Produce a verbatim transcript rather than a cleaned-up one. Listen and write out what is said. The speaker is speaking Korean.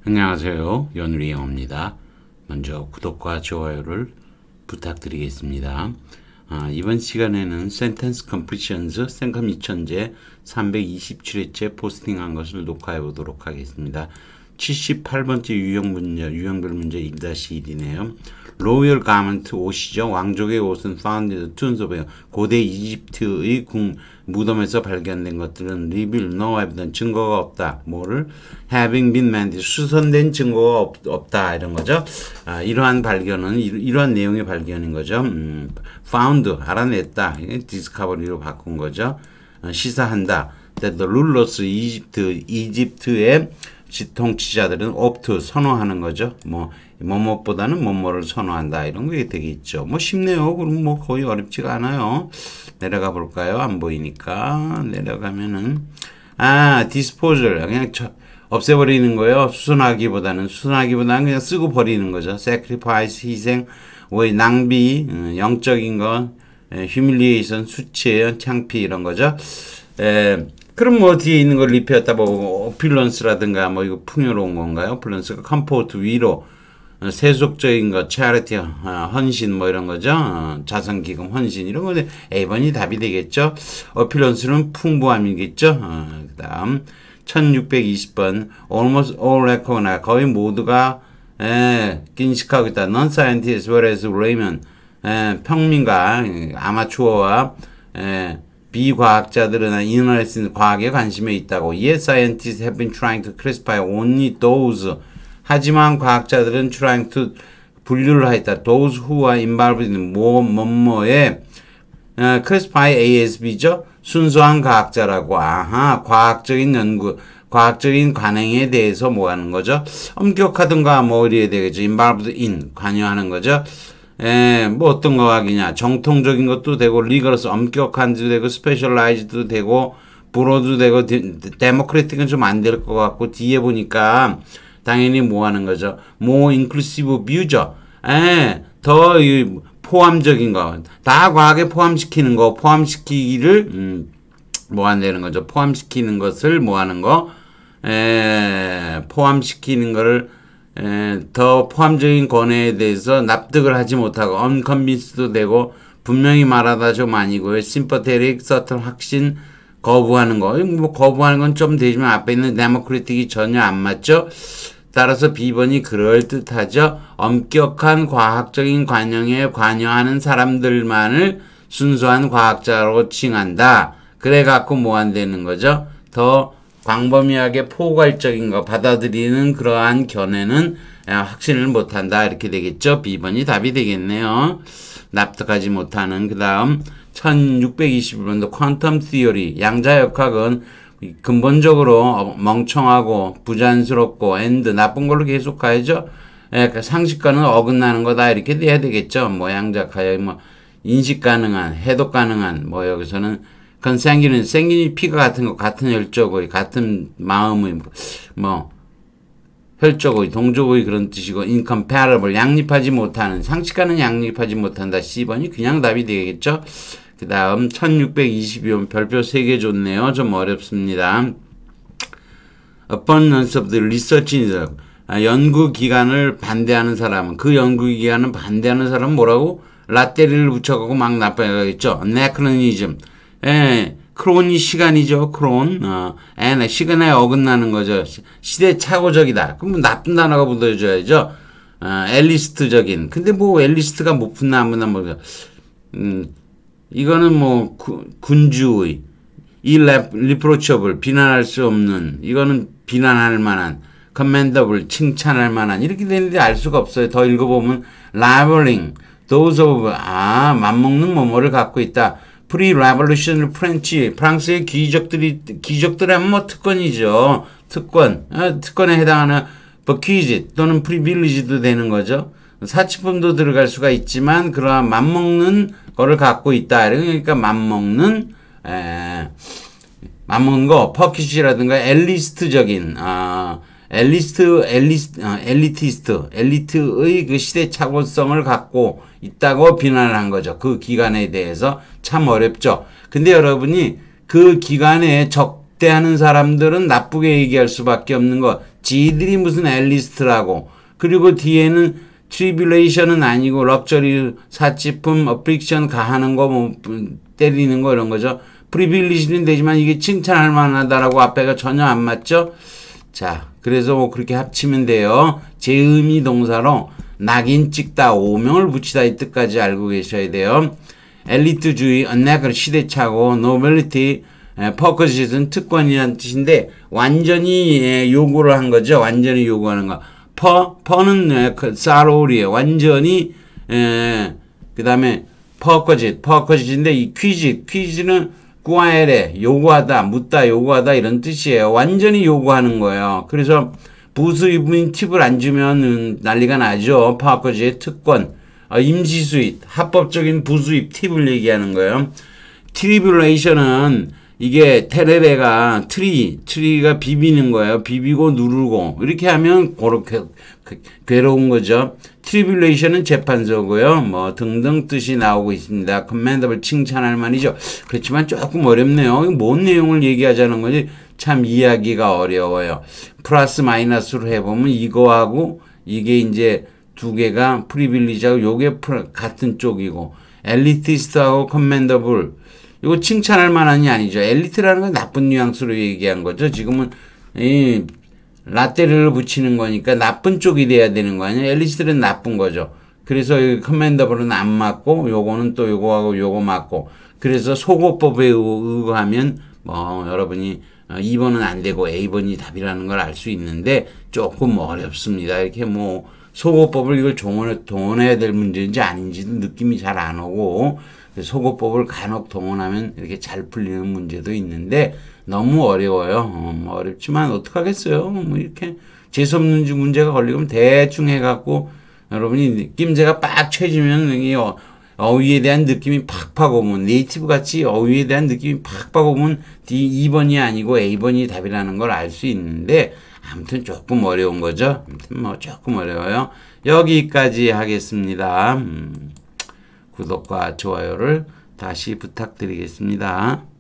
안녕하세요. 연우리 영어입니다. 먼저 구독과 좋아요를 부탁드리겠습니다. 아, 이번 시간에는 Sentence Completions 생컴 이천제 삼백이십칠 회째 포스팅한 것을 녹화해 보도록 하겠습니다. 칠십팔 번째 유형 문제, 유형별 문제 일 일이네요. 로열 가먼트 옷이죠. 왕족의 옷은 found in the tombs of 고대 이집트의 궁 무덤에서 발견된 것들은 reveal no evidence 증거가 없다. 뭐를 having been made 수선된 증거가 없, 없다 이런 거죠. 아, 이러한 발견은 이, 이러한 내용의 발견인 거죠. 음, found 알아냈다. discovery로 바꾼 거죠. 어, 시사한다. that the rulers 이집트 이집트의 통치자들은 opt 선호하는 거죠. 뭐 뭐뭐보다는 뭐뭐를 선호한다 이런 게 되겠죠. 뭐 쉽네요. 그럼 뭐 거의 어렵지가 않아요. 내려가 볼까요? 안 보이니까 내려가면은 아 disposal 그냥 저, 없애버리는 거예요. 수선하기보다는 수선하기보다는 그냥 쓰고 버리는 거죠. sacrifice 희생, 왜 낭비, 음, 영적인 거, 에, humiliation 수치, 창피 이런 거죠. 에, 그럼 뭐 뒤에 있는 걸 리피었다 보고 오퓰런스라든가 뭐 이거 풍요로운 건가요? 오퓰런스가 컴포트 위로 어, 세속적인 거, 차리티, 어, 헌신 뭐 이런 거죠. 어, 자선기금 헌신 이런 거는 A 번이 답이 되겠죠. 오퓰런스는 풍부함이겠죠. 어, 그 다음 천육백이십 번 almost all recognize 거의 모두가 에, 인식하고 있다. non-scientist as well as layman 에, 평민과 아마추어와 에, 비과학자들은 인터넷 과학에 관심이 있다고. Yes, scientists have been trying to classify only those. 하지만 과학자들은 trying to 분류를 했다. Those who are involved in 뭐, 뭐뭐에 어, classify 에이에스비죠. 순수한 과학자라고. 아하, 과학적인 연구, 과학적인 관행에 대해서 뭐 하는 거죠? 엄격하든가 뭐 이래야 되겠죠. involved in, 관여하는 거죠. 에, 뭐 어떤 과학이냐. 정통적인 것도 되고, 리거러스, 엄격한도 되고, 스페셜라이즈도 되고, 브로도 되고, 데모크래틱은 좀 안 될 것 같고, 뒤에 보니까 당연히 뭐 하는 거죠. more inclusive view죠. 에, 더 포함적인 거. 다 과학에 포함시키는 거, 포함시키기를, 음, 뭐 한다는 거죠. 포함시키는 것을 뭐 하는 거, 에, 포함시키는 거를 에, 더 포함적인 권해에 대해서 납득을 하지 못하고 unconvinced도 되고 분명히 말하다 좀 아니고요. sympathetic, subtle 확신 거부하는 거. 뭐 거부하는 건 좀 되지만 앞에 있는 democratic이 전혀 안 맞죠. 따라서 비 번이 그럴듯하죠. 엄격한 과학적인 관영에 관여하는 사람들만을 순수한 과학자로 칭한다. 그래 갖고 뭐 한다는 거죠. 더 광범위하게 포괄적인 거 받아들이는 그러한 견해는 확신을 못한다. 이렇게 되겠죠. 비 번이 답이 되겠네요. 납득하지 못하는. 그 다음 천육백이십일 번도 퀀텀 티어리 양자역학은 근본적으로 멍청하고 부자연스럽고 and 나쁜 걸로 계속 가야죠. 예, 상식과는 어긋나는 거다. 이렇게 돼야 되겠죠. 뭐 양자역학 뭐 인식 가능한 해독 가능한 뭐 여기서는 그건 생기는, 생기는 피가 같은 거, 같은 혈족의, 같은 마음의, 뭐, 혈족의, 동족의 그런 뜻이고, incomparable, 양립하지 못하는, 상식과는 양립하지 못한다. 씨 번이 그냥 답이 되겠죠? 그 다음, 천육백이십이 번 별표 세 개 줬네요. 좀 어렵습니다. Opponents of the research in 연구기관을 반대하는 사람은, 그 연구기관을 반대하는 사람은 뭐라고? 라떼리를 붙여가고 막 나빠야겠죠? anachronism. 예, 크론이 시간이죠. 크론. 어, 에, 시간에 어긋나는 거죠. 시대 착오적이다. 그럼 뭐 나쁜 단어가 붙어줘야죠. 어, 엘리스트적인. 근데 뭐 엘리스트가 못 붙나 안 붙나 뭐. 음, 이거는 뭐 구, 군주의. irreproachable 비난할 수 없는. 이거는 비난할 만한. commendable 칭찬할 만한. 이렇게 되는데 알 수가 없어요. 더 읽어보면 rivaling. those of 아 맞먹는 뭐뭐를 갖고 있다. 프리-레볼루션 프렌치 프랑스의 귀족들이 귀족들의 뭐 특권이죠. 특권 아, 특권에 해당하는 버퀴지 또는 프리빌리지도 되는 거죠. 사치품도 들어갈 수가 있지만 그러한 맘먹는 거를 갖고 있다. 그러니까 맘먹는 에, 맘먹는 거 퍼퀴시라든가 엘리스트적인 아 엘리스트, 엘리스, 어, 엘리티스트, 엘리트의 그 시대착오성을 갖고 있다고 비난을 한 거죠. 그 기관에 대해서 참 어렵죠. 근데 여러분이 그 기관에 적 적대하는 사람들은 나쁘게 얘기할 수밖에 없는 거. 지들이 무슨 엘리스트라고. 그리고 뒤에는 트리뷸레이션은 아니고 럭셔리 사치품 어플릭션 가하는 거 뭐 때리는 거 이런 거죠. 프리빌리지는 되지만 이게 칭찬할 만하다라고 앞에가 전혀 안 맞죠. 자, 그래서 뭐 그렇게 합치면 돼요. 제의미 동사로 낙인 찍다, 오명을 붙이다 이 뜻까지 알고 계셔야 돼요. 엘리트주의, 언내그 시대착오, 노벨리티, 퍼커시즌 특권이라는 뜻인데 완전히 요구를 한 거죠. 완전히 요구하는 거. 퍼, 퍼는 사로울이에요. 완전히 에, 그 다음에 퍼커짓, 퍼커짓인데 이 퀴즈, 퀴즈는 구아에레, 요구하다, 묻다, 요구하다 이런 뜻이에요. 완전히 요구하는 거예요. 그래서 부수입인 팁을 안 주면 난리가 나죠. 퍼커짓, 특권, 어, 임시수입, 합법적인 부수입 팁을 얘기하는 거예요. 트리뷸레이션은 이게 테레레가 트리, 트리가 비비는 거예요. 비비고 누르고 이렇게 하면 그렇게 괴로운 거죠. 트리뷸레이션은 재판소고요. 뭐 등등 뜻이 나오고 있습니다. commendable 칭찬할 만이죠. 그렇지만 조금 어렵네요. 뭔 내용을 얘기하자는 거지 참 이해하기가 어려워요. 플러스 마이너스로 해보면 이거하고 이게 이제 두 개가 프리빌리지하고 요게 같은 쪽이고 엘리티스트하고 commendable 이거 칭찬할 만한이 아니죠. 엘리트라는 건 나쁜 뉘앙스로 얘기한 거죠. 지금은 이 라떼를 붙이는 거니까 나쁜 쪽이 돼야 되는 거 아니에요. 엘리트는 나쁜 거죠. 그래서 이 커맨더블은 안 맞고 요거는 또 요거하고 요거 맞고 그래서 소거법에 의거하면 뭐 여러분이 이 번은 안 되고 에이 번이 답이라는 걸 알 수 있는데 조금 어렵습니다. 이렇게 뭐 소거법을 이걸 동원해, 동원해야 될 문제인지 아닌지도 느낌이 잘 안 오고 소거법을 간혹 동원하면 이렇게 잘 풀리는 문제도 있는데 너무 어려워요. 어, 어렵지만 어떡하겠어요. 뭐 이렇게 재수없는 문제가 걸리면 대충 해갖고 여러분이 느낌새가 빡 쳐지면 이 어, 어휘에 대한 느낌이 팍팍 오면 네이티브 같이 어휘에 대한 느낌이 팍팍 오면 이 번이 아니고 에이 번이 답이라는 걸 알 수 있는데 아무튼 조금 어려운 거죠. 아무튼 뭐 조금 어려워요. 여기까지 하겠습니다. 음, 구독과 좋아요를 다시 부탁드리겠습니다.